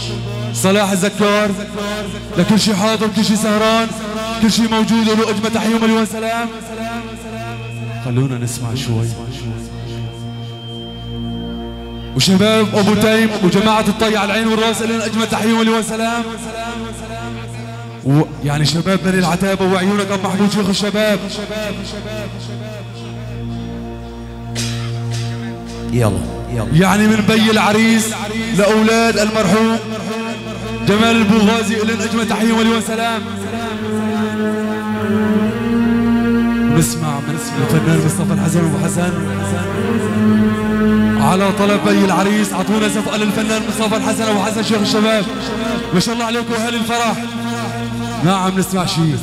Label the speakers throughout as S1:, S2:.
S1: صلاح الزكار، لكل شي حاضر كل شي سهران كل شي موجود له أجمل تحية ومليون سلام. خلونا نسمع شوي. وشباب أبو تيم وجماعة الطي على العين والراس لهم أجمل تحية ومليون سلام. يعني شباب بني العتابة وعيونك أبو محمود شيخ الشباب.
S2: يلا
S1: يعني من بي العريس لأولاد المرحوم جمال البوغازي لهم أجمل تحية ومليون سلام. نسمع من الفنان مصطفى الحسن أبو حسن على طلب بي العريس. اعطونا زفقة للفنان مصطفى الحسن أبو حسن شيخ الشباب. ما شاء الله عليكم أهل الفرح. نعم نسمع شيء.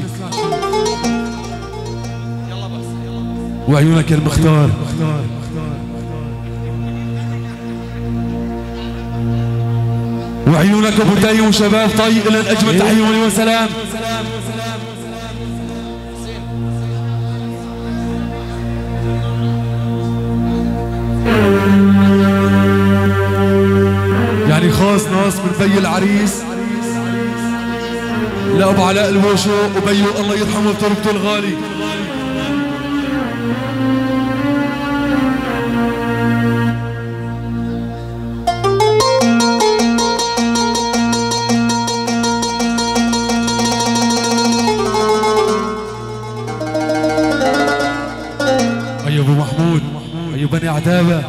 S1: وعيونك يا المختار. وعيونك ابو تيم وشباب طي لهم اجمل تحيه ومليون سلام. يعني خاص ناس من بي العريس لأبو علاء الوشو وبيو الله يرحمه بتركته الغالي. أي أبو محمود أي بني عتابة.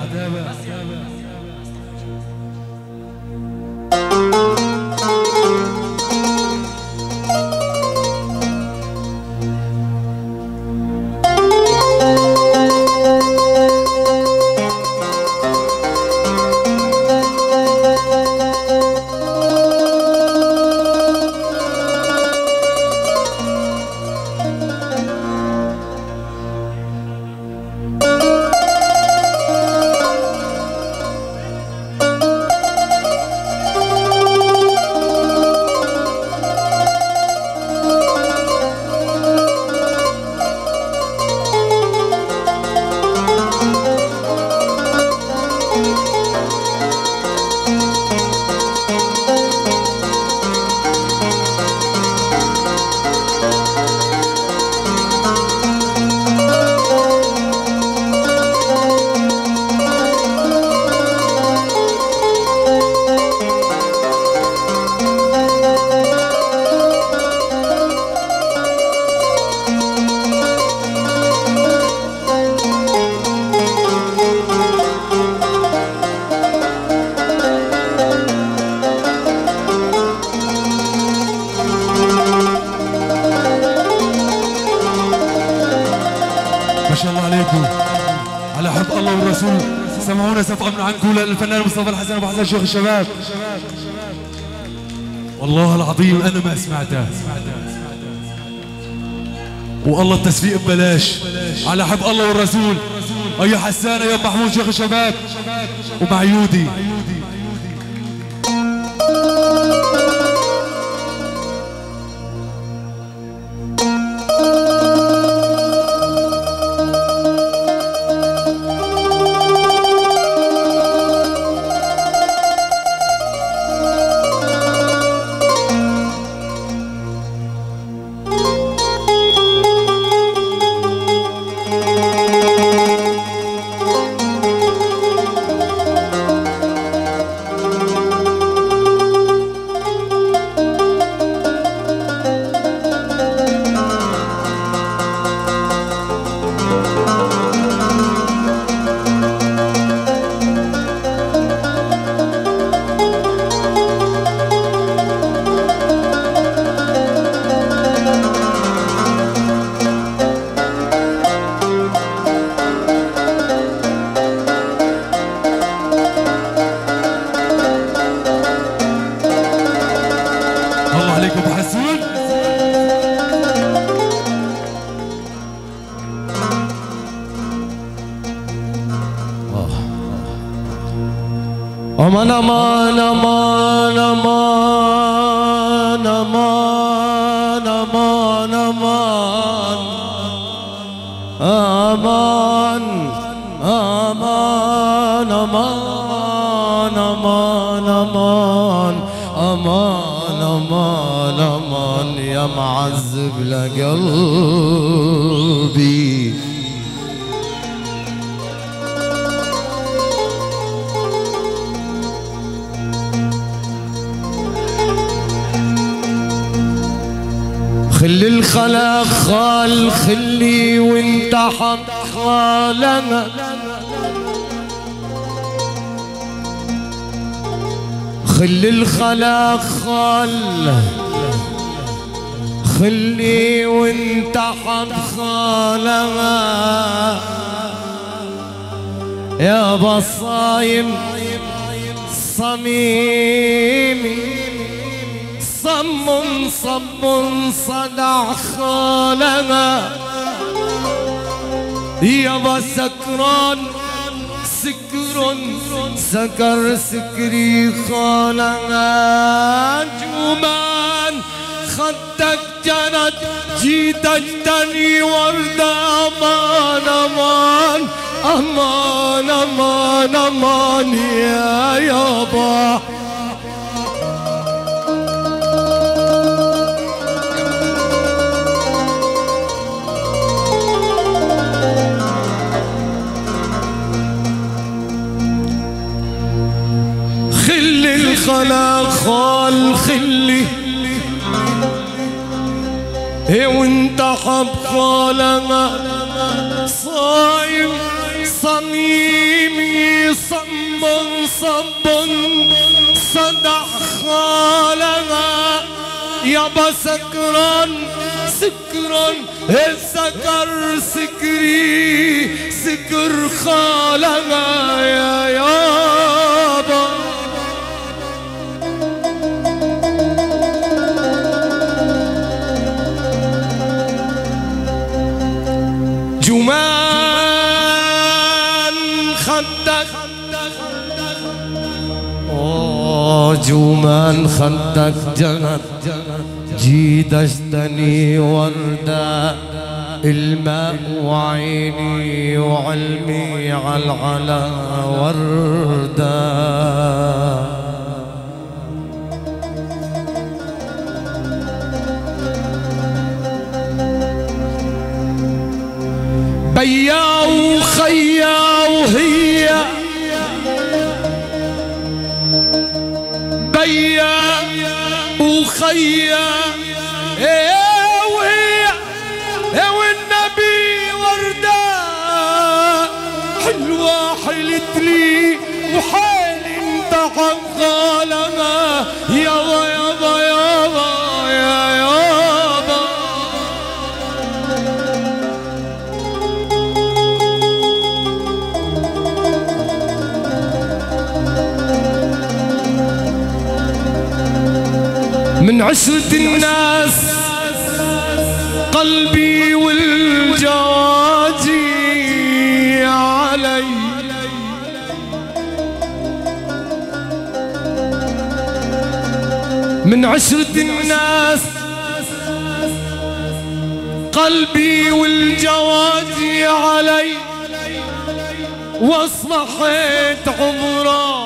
S1: على حب الله والرسول. سمعونا سفقة من عنكم للفنان مصطفى الحسن أبو حسن شيخ الشباب. والله العظيم أنا ما سمعتها. والله التسفيق ببلاش. على حب الله والرسول. أي حسانة يا محمود شيخ الشباب ومع يودي.
S2: أمان أمان أمان أمان أمان أمان أمان أمان أمان أمان أمان أمان أمان أمان يا معذب لقلبي. خلي الخلاق خال خلي وانت حق خالنا، خلي الخلاق خال خلي وانت حق خالنا يا بصايم صميمي صم صب صدع خالنا يابا سكران سكر سكر سكري خالنا جومان خدك جنت جيتك تاني وردة أمان أمان أمان أمان أمان يا يابا. خلي الخلاق خال خلي وانت حب خالنا صايم صميمي صم صب صدع خالنا يابا سكران سكران سكر سكري سكر خالنا يا يابا. جومان خدك جومان خدك جنت جيدشتني وردة الماء وعيني وعلمي على وردة. بيا وخيا وهي بيا وخيا وهي والنبي وردة حلوة حلتلي وحالي انت حقالنا يابا يابا يابا يا يابا. من عشرة الناس قلبي والجواجي علي من عشرة الناس قلبي والجواجي علي واصبحت عمره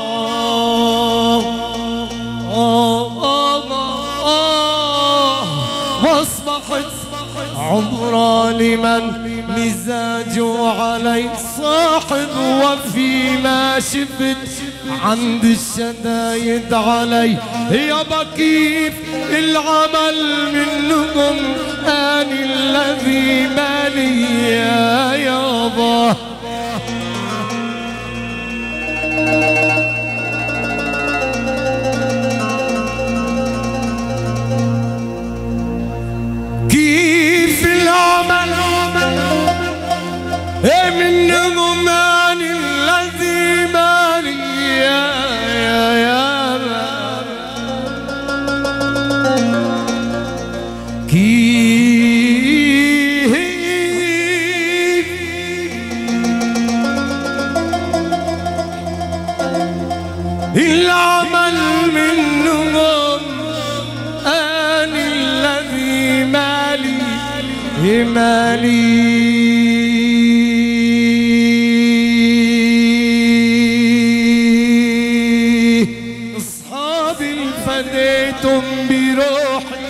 S2: واصبحت عمره لمن مزاجه علي صاحب وفي ما شفت عند الشدايد علي يابا كيف العمل منكم أنا الذي مالي يا يابا. كيف العمل منهم أنا الذي مالي يا كيف العمل منهم أنا الذي مالي أصحابي راجل فديتم بروحي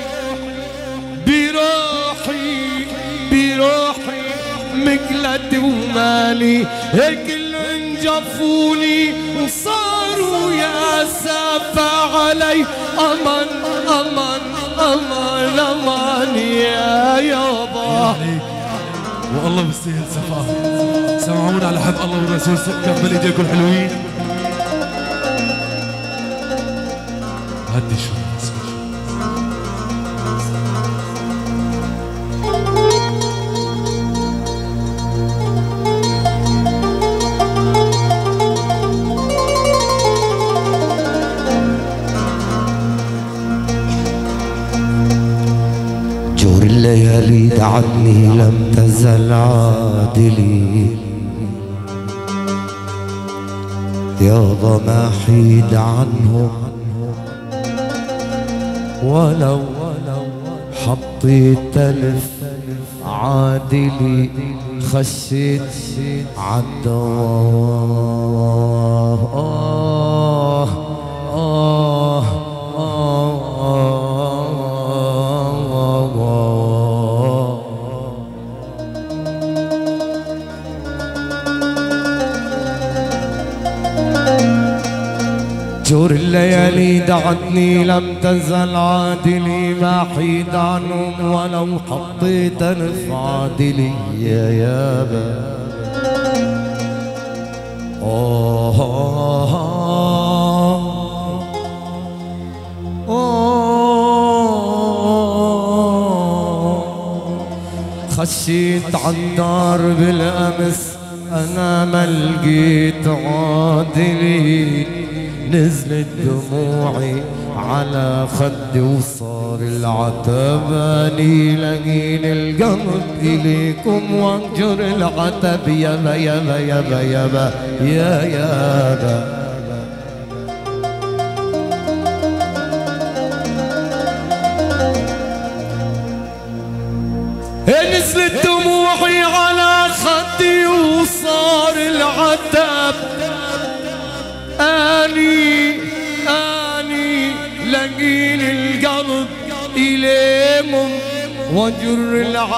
S2: بروحي بروحي مقلتي ومالي كل انجفوني وصاروا يا سافة علي امان امان امان امان يا يابا.
S1: والله بيستاهل صفاء. سمعونا على حب الله والرسول كفل ايديكم الحلوين. هدي شوي بس
S2: جور الليالي دعتني لم تزل عادلي يابا ما حيد عنهم ولو حطيت ألف عادلي خشيت عالدوام. جور الليالي دعتني لم تزل عادلي ما حيد عنهم ولو حطيت ألف عادلي يا يابا. خشيت عالدار بالأمس أنا ما لقيت عادلي نزلت دموعي على خدي وصار العتباني لقين القلب إليكم وانجر العتب يابا يابا يابا يابا يا يابا. نزلت دموعي على خدي وصار العتب أني لقين القلب إليهم وجر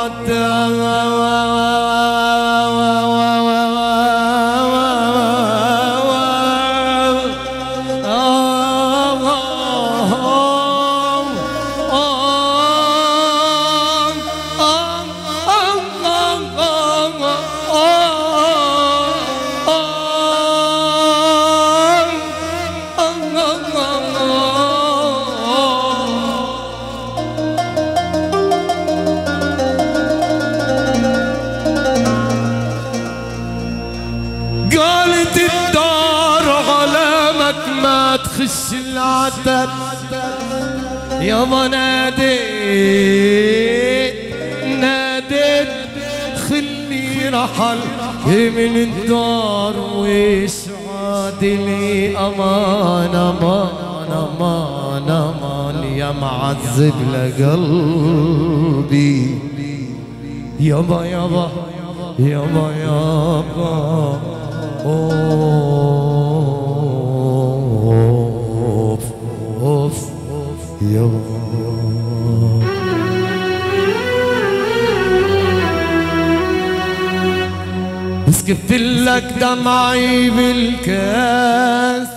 S2: قالت الدار علامك ما تخش العتب يابا. ناديت خلي رحل من الدار ويش عادلي امان امان امان امان يا معذب لقلبي يابا يابا يابا يابا. اوف اوف يابا. بس كفلك دمعي بالكاس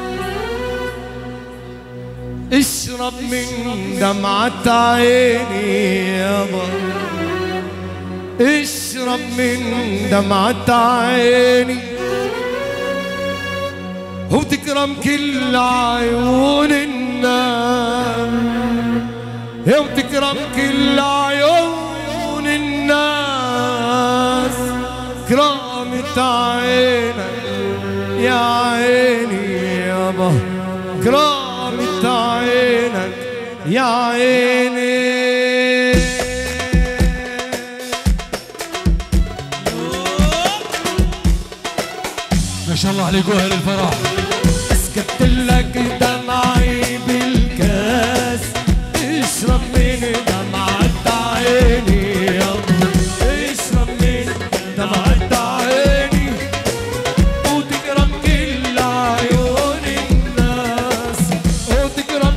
S2: اشرب من دمعة عيني يابا اشرب من دمعة عيني وتكرم كل عيون الناس وتكرم كل عيون الناس كرامة عينك يا عيني يابا كرامة عينك يا عيني.
S1: ما شاء الله عليكم اهل الفرح.
S2: اسكت لك دمعي بالكاس اشرب من دمعة عيني يابا اشرب من دمعة عيني وتكرم كل عيون الناس وتكرم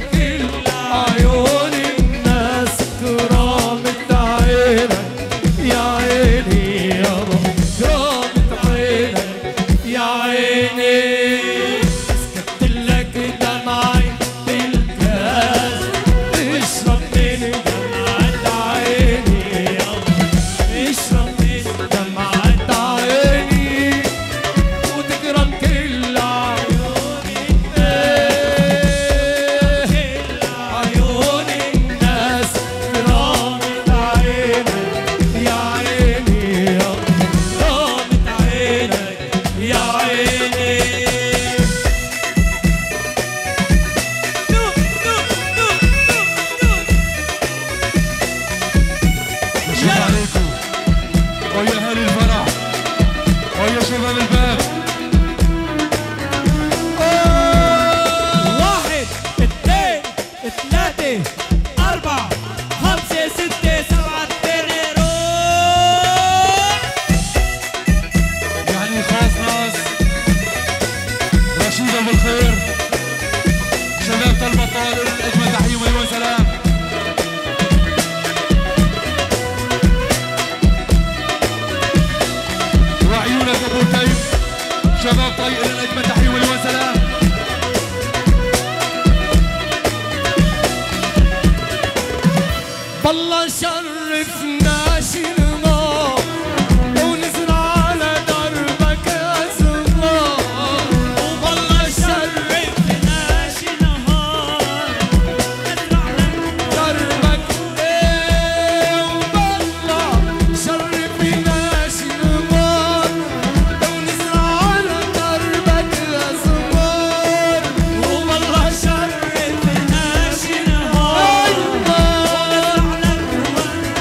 S1: البطال لنا اجمل تحيه ومليون سلام. وعيونك ابو تيم شباب طيق لنا اجمل تحيه ومليون سلام.
S2: بالله شرفنا شنو ونزرع على دربك ازهار، وبالله شرفنا شنو نزرع على دربك، وبالله شرفنا شنو ونزرع على دربك ازهار، وبالله شرفنا شنو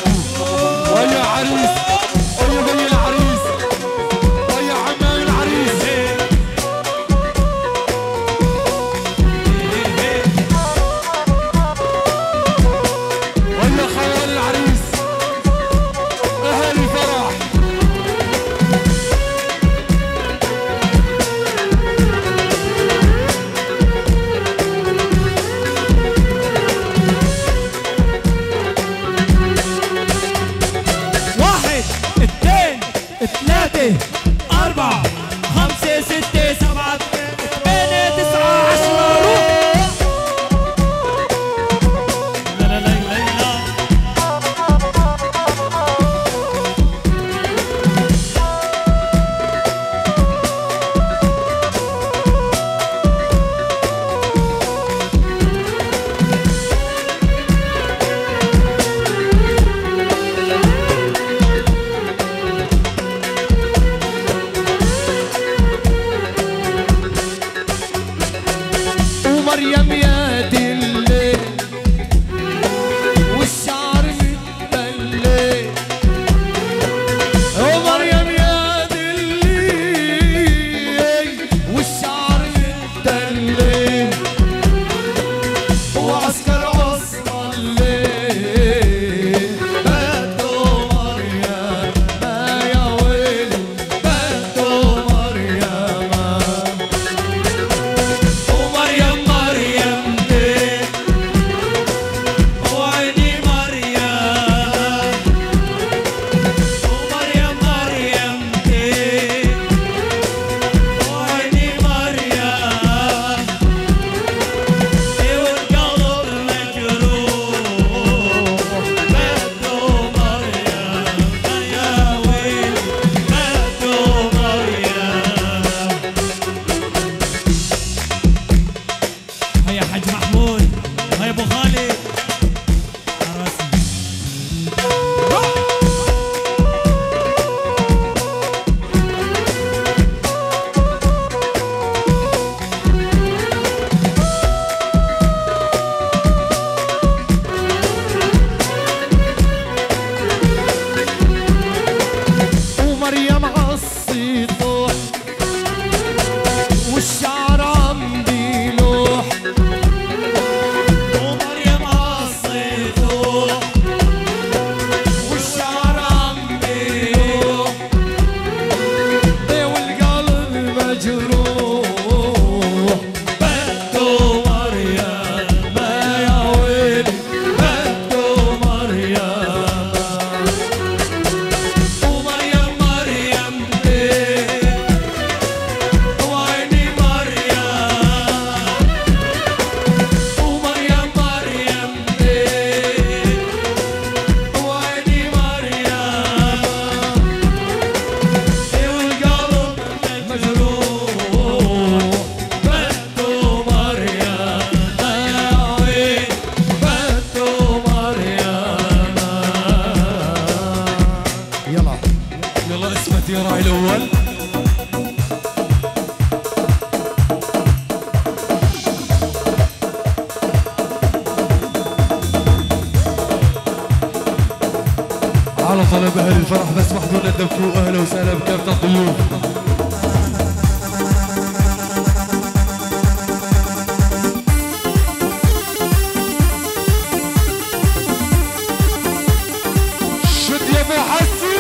S1: بيته ويا عريس ويا بي العريس ويا عمام العريس ويا خوال العريس اهل الفرح.
S2: ثلاثة أربعة خمسة ستة سبعة ثمانية تسعة 10 روح. لا لا لا لا لا مريم يا دلي والشعر متبلي ومريم يا دلي والشعر متبلي وعسكر عصر الليل بده مريم ما يا ويلي بده مريم ومريم يا حاج محمود هيا ابو خالد عراسي ومريم عالسطوح والشعر عم بيلوح ومريم عالسطوح والشعر عم بيلوح والقلب مجروح بده مريم ما يا ويلي بده مريم ومريم وعيني
S1: يلا اسمت يا راعي الاول. على طلب اهل الفرح بس محضور ندمكوا اهلا وسهلا بكافة الضيوف. شد يا ابو حسن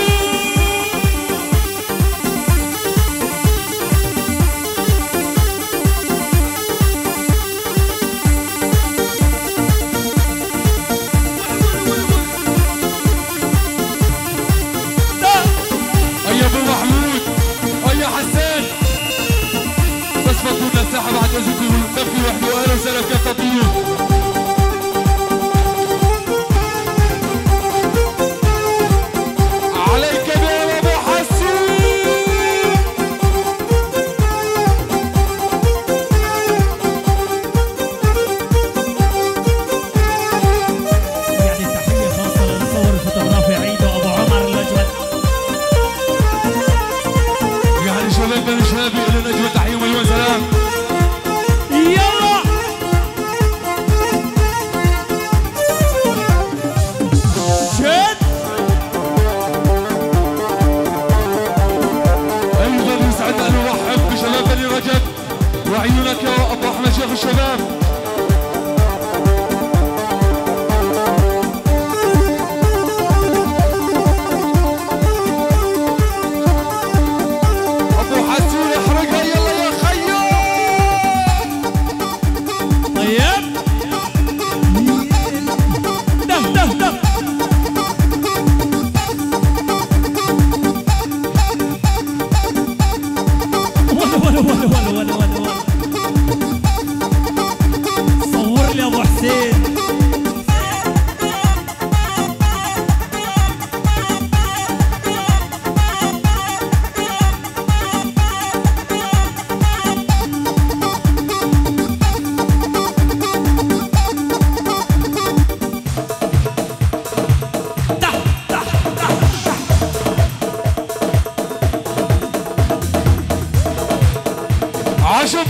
S1: يا ابو محمود يا حسان بس فضلوا الساحه بعد اذنكم نبكي وحده واهلا وسهلا بكافة الضيوف.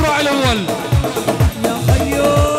S1: راعي الاول
S2: يا خيو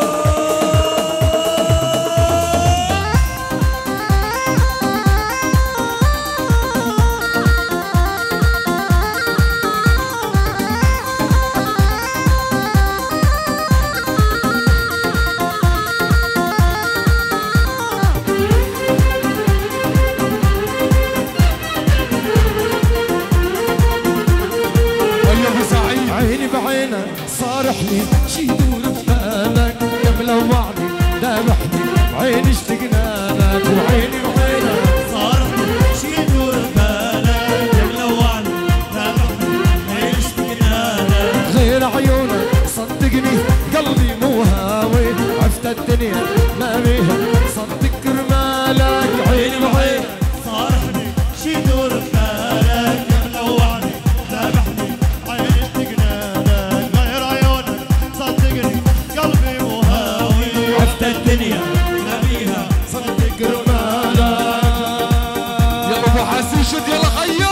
S3: عيني بعينك صارحني شي يدور ببالك قبل وعدي ذبحني بعيني اشتقنا لك وعيني بعينك
S2: صارحني شي يدور ببالك قبل وعدي ذبحني بعيني اشتقنا لك
S3: غير عيونك صدقني قلبي مو هاوي عفت الدنيا ما بيها صدق كرمالك عيني بعينك
S2: صارحني شي يدور ببالك قبل وعدي ذبحني بعيني اشتقنا لك غير عيونك صدقني قلبي مو هاوي عفت الدنيا ما بيها
S3: صدق كرمالك
S1: يلا ابو حسين شد يلا خيو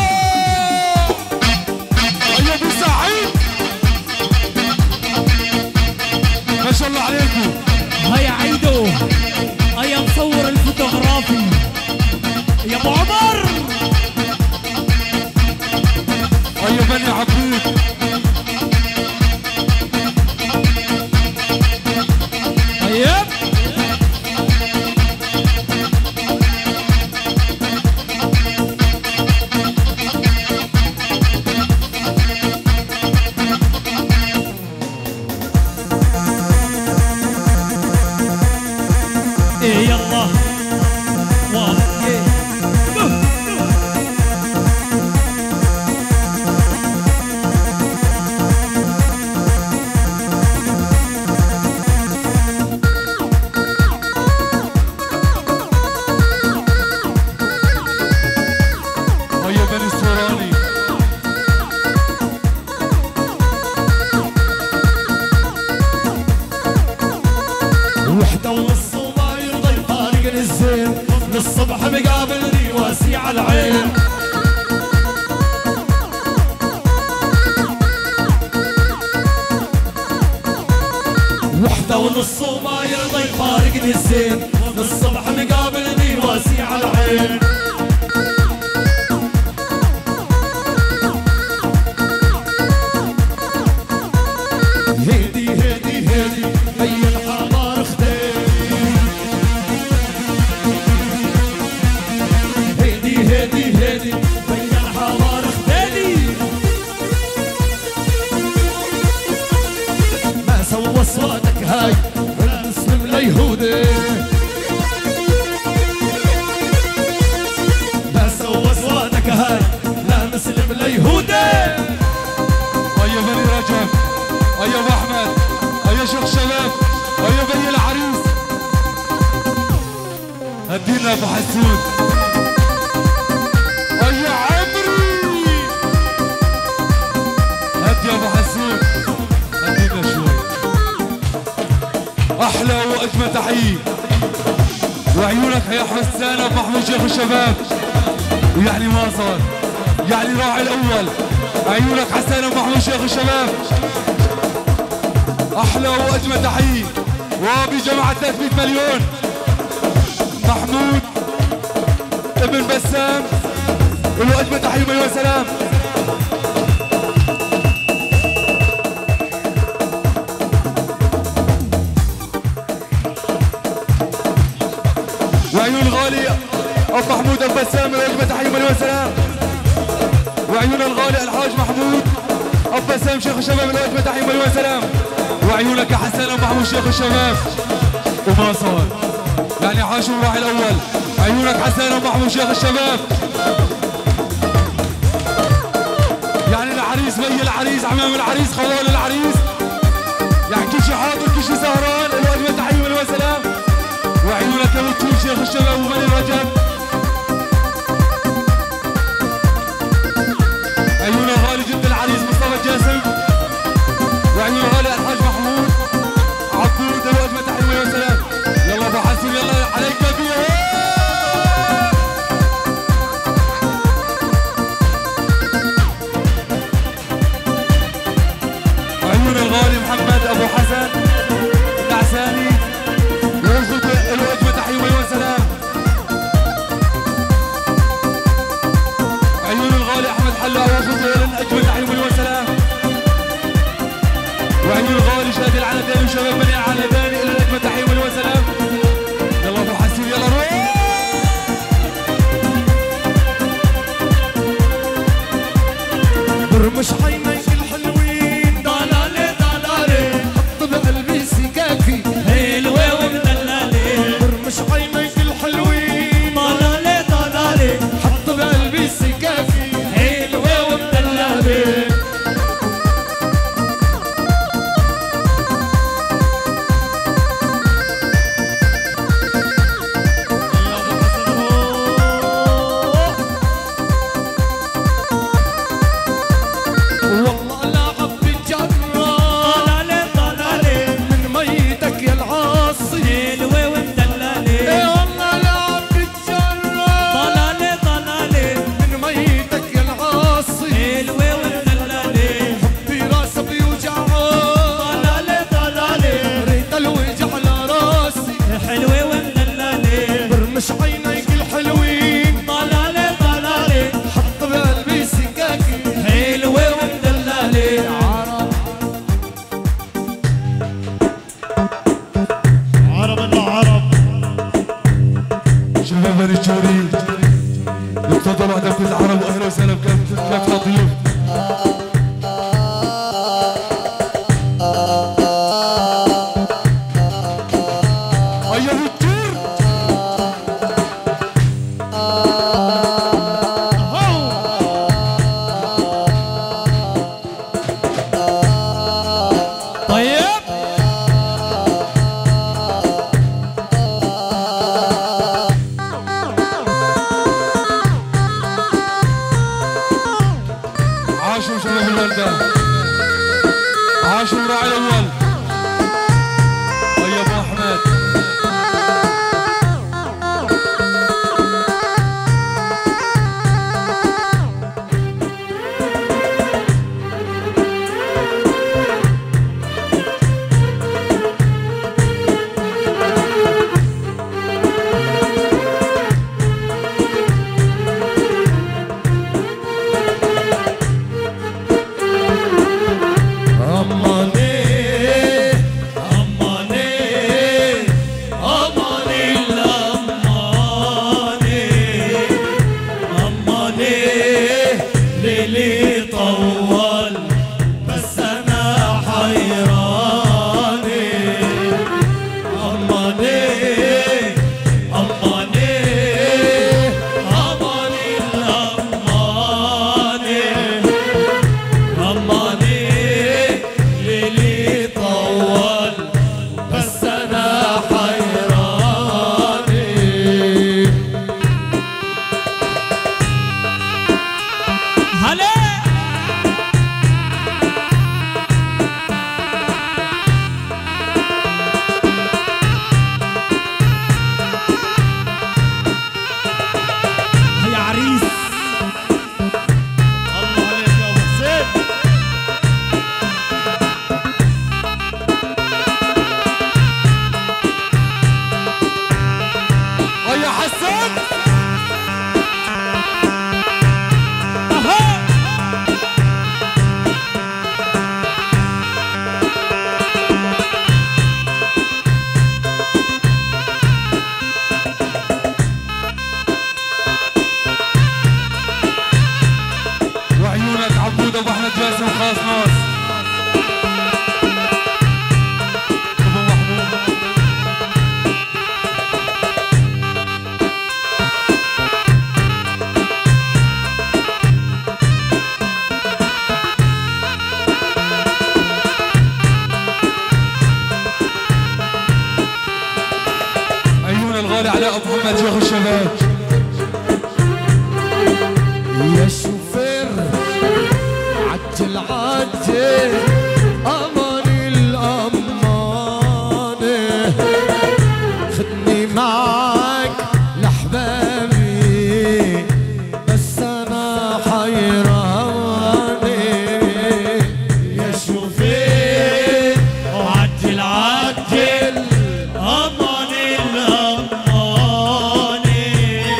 S1: خيو ابو سعيد ما شاء الله عليكم
S2: هيا عيدو هيا مصور الفوتوغرافي يا ابو عمر
S1: هيا بني عبود
S2: طيب ايه يلا واحد ايه
S1: هيا بني السوراني
S3: وحدة ونص وما يرضى يفارقني الزين للصبح مقابلني واسع العين وحدة ونص وما يرضى يفارقني الزين للصبح مقابلني واسع العين هيدي هيدي هيدي هي الحمار خديني هيدي هيدي هيدي هي الحمار خديني ما سوى صوتك هاي المسلم ليهودي ما سوى صوتك هاي لا مسلم ليهودي
S1: هيا بني رجب هيا ابو احمد هيا شيخ شباب هيا بني العريس هدينا ابو حسون هيا عمري هدي ابو حسون هدينا شوي احلى واجمل تحيه وعيونك يا حسان ابو محمود شيخ الشباب ويعني ما صار يعني راعي الاول عيونك حسان ابو محمود شيخ الشباب احلى واجمل تحيه وبجماعه 300 مليون محمود ابن بسام له اجمل تحيه مليون سلام وعيون غالي ابو محمود ابو بسام له اجمل تحيه مليون سلام وعيون الغالي الحاج محمود ابو بسام شيخ الشباب له اجمل تحيه مليون سلام وعيونك يا حسن ابو محمود شيخ الشباب وما صار يعني حاشم راعي الاول عيونك حسن ابو محمود شيخ الشباب يعني العريس بي العريس عمام العريس خوال العريس يعني كل شي حاضر كل شي سهران له اجمل تحيه مليون سلام وعيونك يا بطول شيخ الشباب وبني رجب عيون الغالي جد العريس مصطفى جاسم وعيون الغالي الحاج محمود عبود له اجمل تحيه مليون سلام يلا ابو حسن يلا عليك بيه عيون الغالي محلى وفضولا اجمل تحيه وسلام. وعيون الغالي شادي العنباني وشباب بني العنباني الى اجمل تحيه وسلام. يلا ابو حسين يلا روح.
S3: برمش عينيك الحلوين ضلالي ضلالي حط بقلبي سكاكي حلوة ومدلالي. برمش عينيك الحلوين ضلالي ضلالي حط بقلبي سكاكي حلوة ومدلالي.
S1: تفضلوا هدفكم العرب واهلا وسهلا بكافة الضيوف. عاشوا شباب الوردة، عاشوا الراعي الأول طيب أبو أحمد. ابو احمد جاسم خاص ناس ابو محمود. عيون الغالي علاء ابو محمد شيخ الشباب.
S3: يا شوفير عجل عجل أماني الأمانة خدني معك لحبابي بس أنا حيراني. يا شوفير عجل عجل أماني الأمانة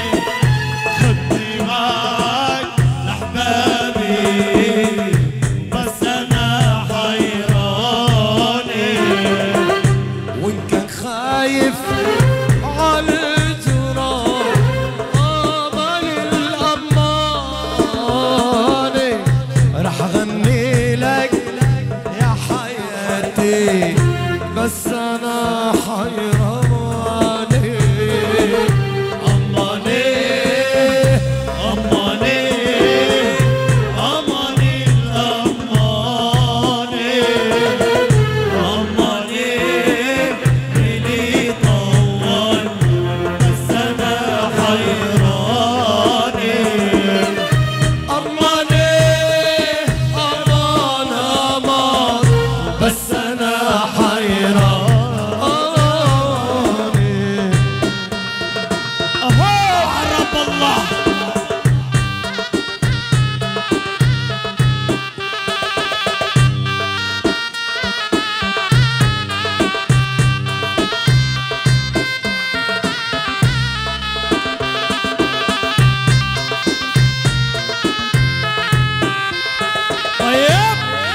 S2: طيب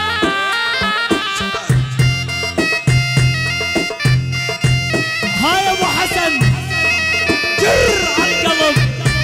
S2: هاي ابو حسن جر على القلب.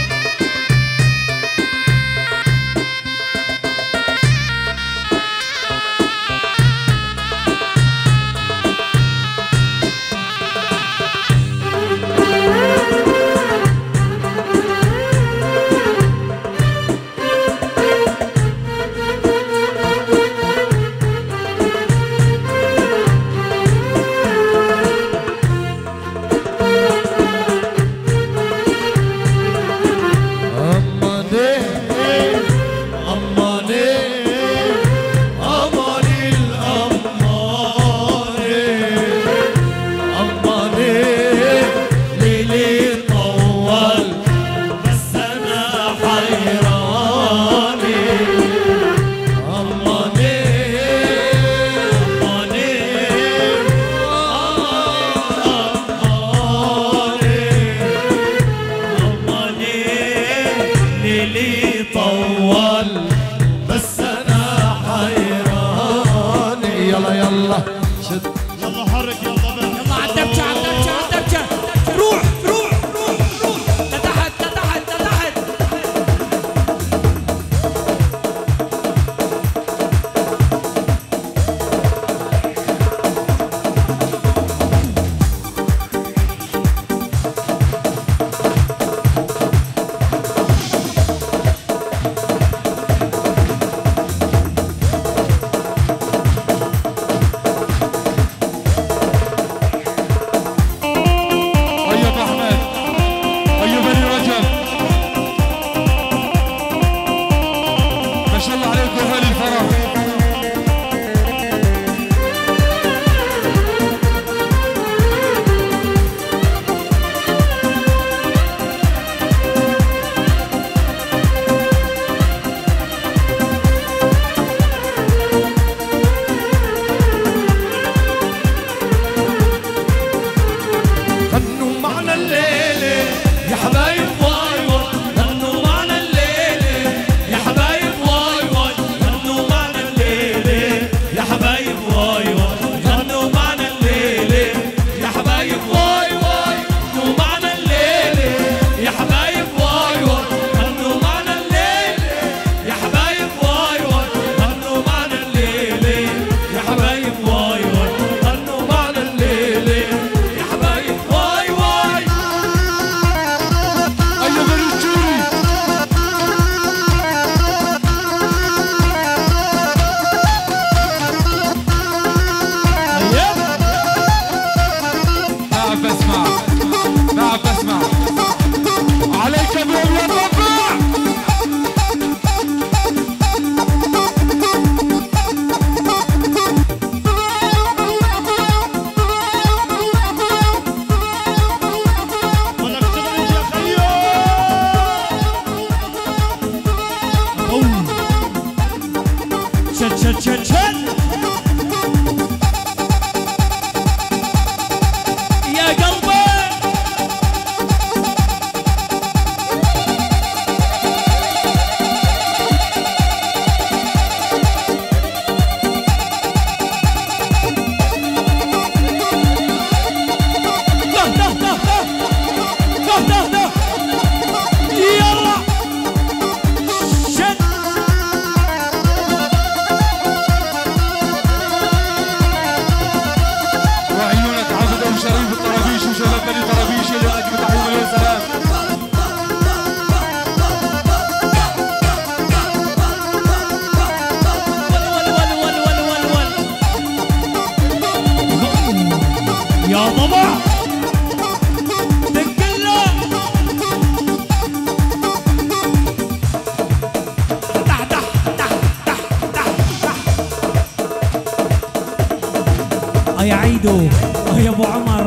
S2: يا عيدو يا ابو عمر.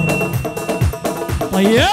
S2: طيب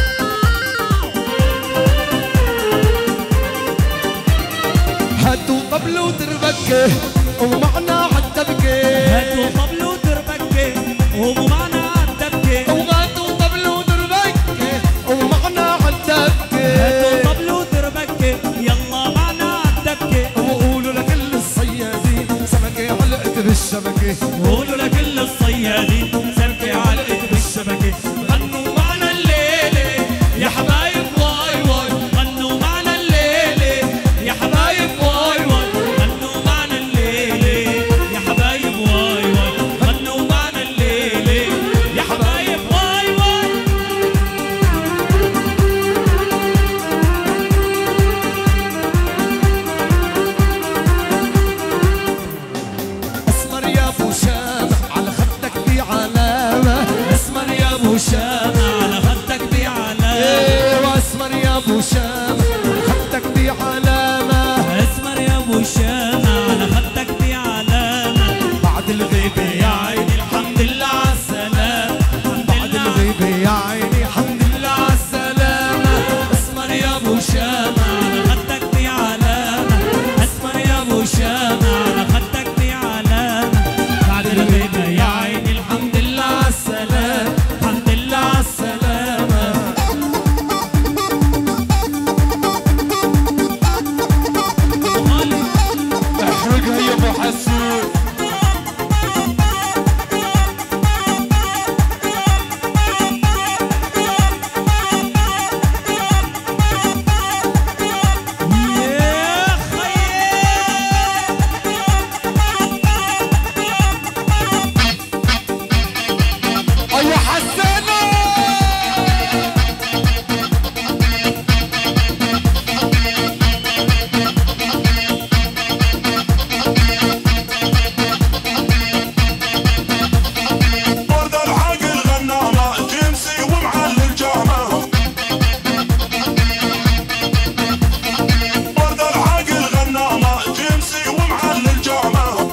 S3: هاتوا طبل وتربكه ومعنا عالدبكه
S2: هاتوا طبل وتربكه ومعنا عالدبكه
S3: وغاتوا طبل وتربكه ومعنا عالدبكه
S2: هاتوا طبل وتربكه يلا معنا عالدبكه
S3: وقولوا لكل الصيادين سمكه علقت بالشبكه
S2: قولوا لكل الصيادين سمكه علقت بالشبكه غنوا معنا الليله يا حبايب واي واي غنوا معنا الليله يا حبايب واي واي غنوا معنا الليله يا حبايب واي واي غنوا معنا الليله يا حبايب واي واي
S3: اسمر يا ابو شامع على خدك في علامه اسمر يا ابو شامع
S2: على خدك بعلامه
S3: ايوه اسمر يا ابو شامع على خدك في علامه
S2: اسمر يا ابو شامع على خدك بعلامه
S3: بعد الغيبه يا عيني
S2: الحمد لله على السلامه
S3: بعد الغيبه يا عيني الحمد لله على السلامه
S2: اسمر يا ابو شامع على خدك بعلامه اسمر يا ابو شامع على خدك بعلامه بعد الغيبه يا عيني الحمد لله على السلامه الحمد لله على السلامه
S1: احرقها يا ابو حسون.
S2: يا
S1: ايوه حسانه.
S4: برد العاقل غنامة جنسي ومعلل جامة برد العاقل غنامة جنسي ومعلل جامة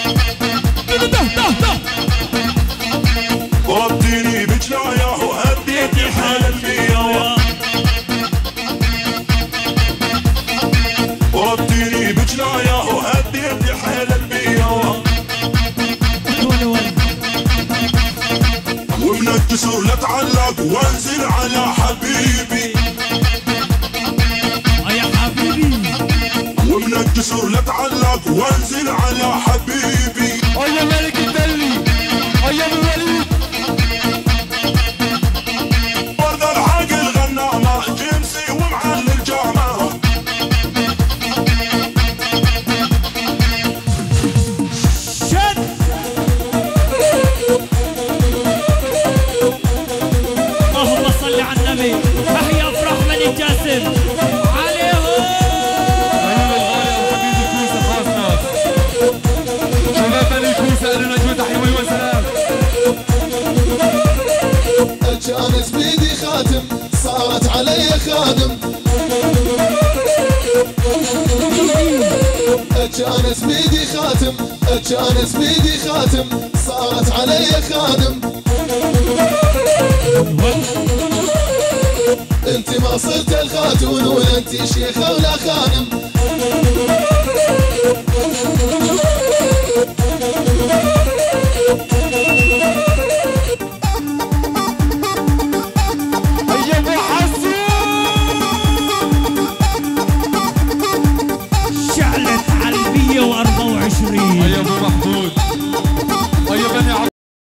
S4: رديني بجناياه وهديتي حال البيوة رديني بجناياه وهديتي حال البيوة ومن الجسور لاتعلق وانزل على حبيبي
S2: يا حبيبي
S4: ومن الجسور لاتعلق وانزل على حبيبي
S1: ايوه ملك الدلي. ايوه ابو الوليد.
S4: برد العاقل غنامة جنسي ومعلل جامة
S2: شد اللهم صل على النبي تحيا افراح ملك جاسم عليهم
S1: عيون الغالي الحبيب الكوسه خاص ناس. شباب بني الكوسه لنا اجمل تحيه وسلام.
S5: كانت بيدي خاتم صارت علي خادم كانت بيدي خاتم كانت بيدي خاتم صارت علي خادم انت ما صرت الخاتون ولا انت شيخة ولا خانم